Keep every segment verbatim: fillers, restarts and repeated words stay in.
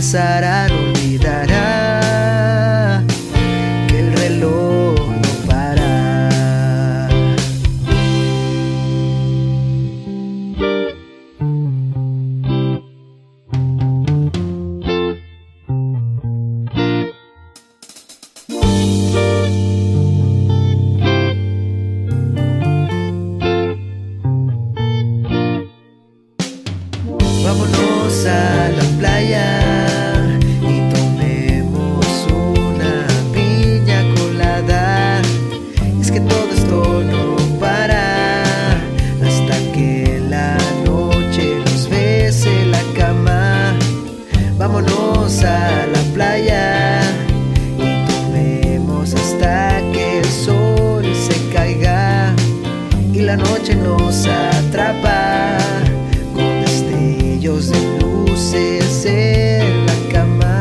pensarán, olvidará que el reloj no para. Vámonos a la playa y tomemos una piña colada. Es que todo esto no para hasta que la noche nos bese la cama. Vámonos a la playa y tomemos hasta que el sol se caiga y la noche nos atrapa de luces en la cama.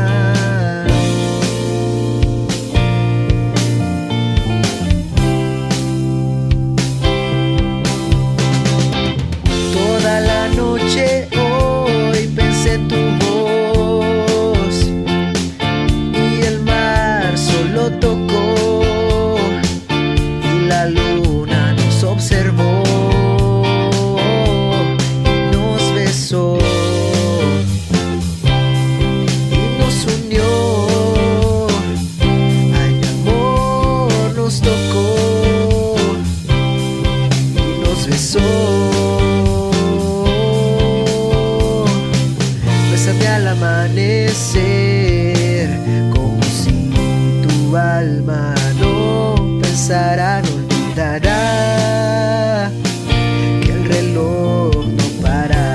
Toda la noche hoy pensé en tu voz y el mar solo tocó y la luna nos observó y nos besó. Bésame al amanecer, como si tu alma no pensara, no olvidará que el reloj no para.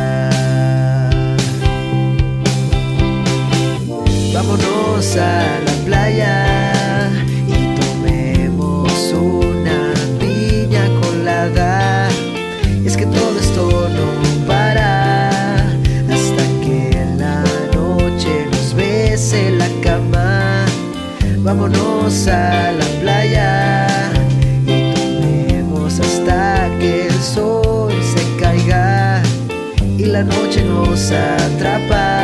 Vámonos a la playa y tomemos una piña colada. Es que todo esto no para hasta que la noche nos bese la cama. Vámonos a la playa y tomemos hasta que el sol se caiga y la noche nos atrapa.